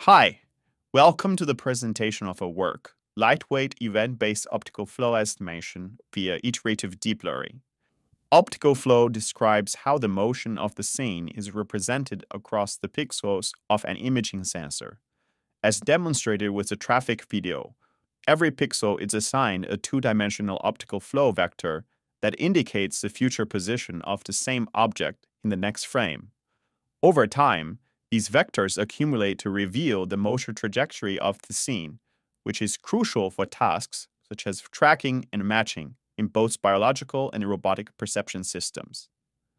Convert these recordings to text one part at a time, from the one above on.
Hi, welcome to the presentation of our work, Lightweight Event-Based Optical Flow Estimation via Iterative Deblurring. Optical flow describes how the motion of the scene is represented across the pixels of an imaging sensor. As demonstrated with the traffic video, every pixel is assigned a two-dimensional optical flow vector that indicates the future position of the same object in the next frame. Over time, these vectors accumulate to reveal the motion trajectory of the scene, which is crucial for tasks such as tracking and matching in both biological and robotic perception systems.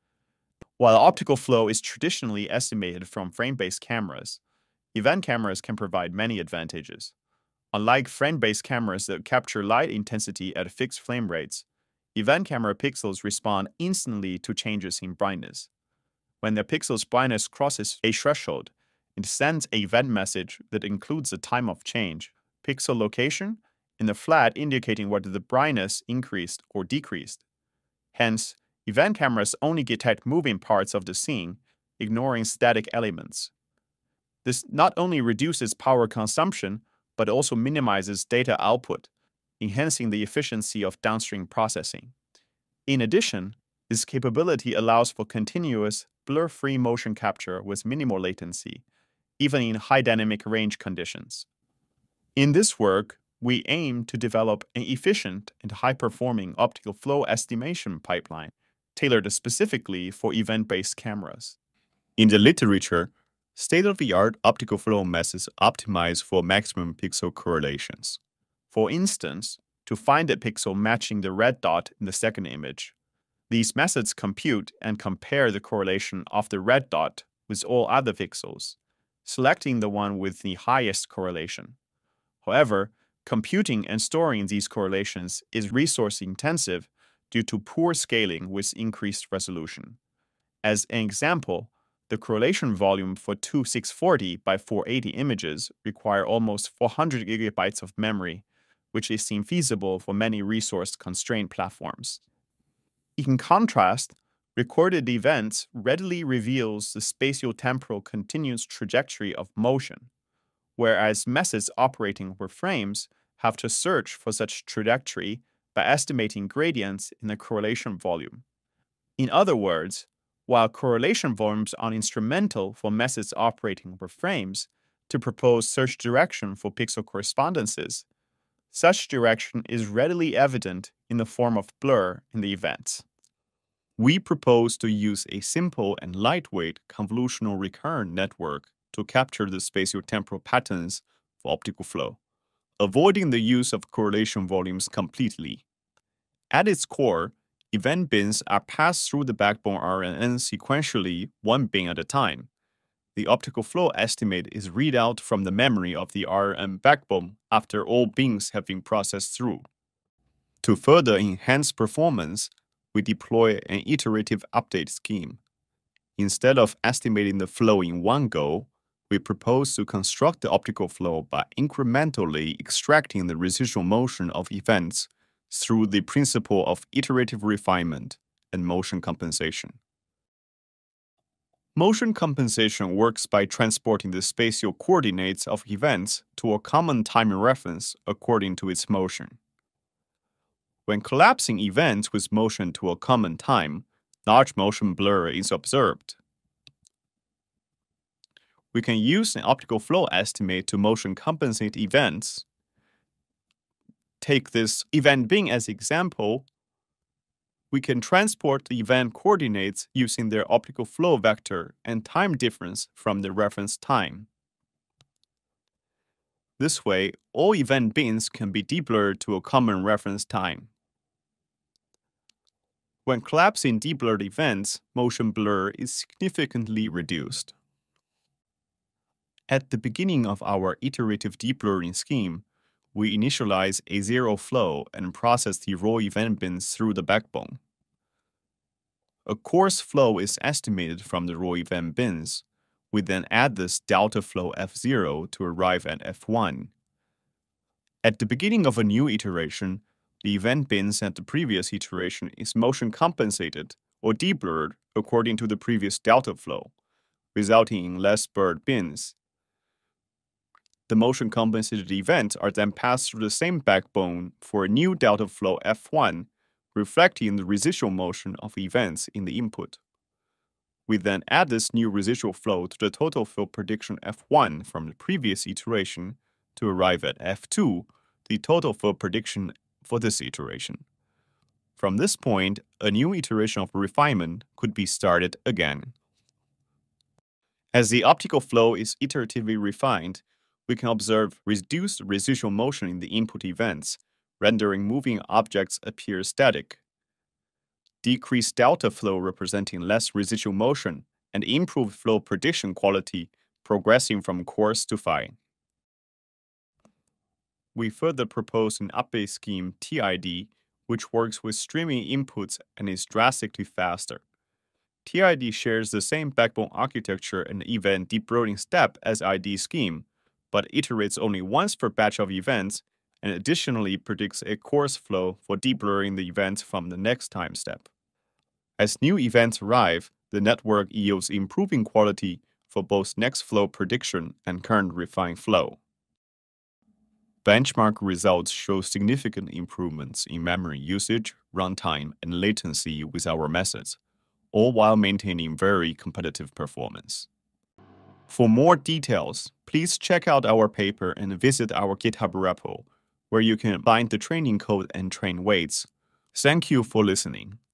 While optical flow is traditionally estimated from frame-based cameras, event cameras can provide many advantages. Unlike frame-based cameras that capture light intensity at fixed frame rates, event camera pixels respond instantly to changes in brightness. When the pixel's brightness crosses a threshold, it sends an event message that includes the time of change, pixel location, and the flag indicating whether the brightness increased or decreased. Hence, event cameras only detect moving parts of the scene, ignoring static elements. This not only reduces power consumption, but also minimizes data output, enhancing the efficiency of downstream processing. In addition, this capability allows for continuous, blur-free motion capture with minimal latency, even in high dynamic range conditions. In this work, we aim to develop an efficient and high-performing optical flow estimation pipeline tailored specifically for event-based cameras. In the literature, state-of-the-art optical flow methods optimize for maximum pixel correlations. For instance, to find a pixel matching the red dot in the second image, these methods compute and compare the correlation of the red dot with all other pixels, selecting the one with the highest correlation. However, computing and storing these correlations is resource-intensive due to poor scaling with increased resolution. As an example, the correlation volume for two 640 by 480 images require almost 400 gigabytes of memory, which is infeasible for many resource-constrained platforms. In contrast, recorded events readily reveals the spatiotemporal continuous trajectory of motion, whereas methods operating over frames have to search for such trajectory by estimating gradients in the correlation volume. In other words, while correlation volumes are instrumental for methods operating over frames to propose search direction for pixel correspondences, such direction is readily evident in the form of blur in the events. We propose to use a simple and lightweight convolutional recurrent network to capture the spatiotemporal patterns for optical flow, avoiding the use of correlation volumes completely. At its core, event bins are passed through the backbone RNN sequentially, one bin at a time. The optical flow estimate is read out from the memory of the RNN backbone after all bins have been processed through. To further enhance performance, we deploy an iterative update scheme. Instead of estimating the flow in one go, we propose to construct the optical flow by incrementally extracting the residual motion of events through the principle of iterative refinement and motion compensation. Motion compensation works by transporting the spatial coordinates of events to a common time reference according to its motion. When collapsing events with motion to a common time, large motion blur is observed. We can use an optical flow estimate to motion compensate events. Take this event bin as example. We can transport the event coordinates using their optical flow vector and time difference from the reference time. This way, all event bins can be deblurred to a common reference time. When collapsing deblurred events, motion blur is significantly reduced. At the beginning of our iterative deblurring scheme, we initialize a zero flow and process the raw event bins through the backbone. A coarse flow is estimated from the raw event bins. We then add this delta flow F0 to arrive at F1. At the beginning of a new iteration, the event bins at the previous iteration is motion compensated or deblurred according to the previous delta flow, resulting in less blurred bins. The motion-compensated events are then passed through the same backbone for a new delta flow F1, reflecting the residual motion of events in the input. We then add this new residual flow to the total flow prediction F1 from the previous iteration to arrive at F2, the total flow prediction for this iteration. From this point, a new iteration of refinement could be started again. As the optical flow is iteratively refined, we can observe reduced residual motion in the input events, rendering moving objects appear static. Decreased delta flow representing less residual motion, and improved flow prediction quality progressing from coarse to fine. We further propose an update scheme TID, which works with streaming inputs and is drastically faster. TID shares the same backbone architecture and event deblurring step as ID scheme, but iterates only once per batch of events and additionally predicts a coarse flow for deblurring the events from the next time step. As new events arrive, the network yields improving quality for both next flow prediction and current refined flow. Benchmark results show significant improvements in memory usage, runtime, and latency with our methods, all while maintaining very competitive performance. For more details, please check out our paper and visit our GitHub repo, where you can find the training code and train weights. Thank you for listening.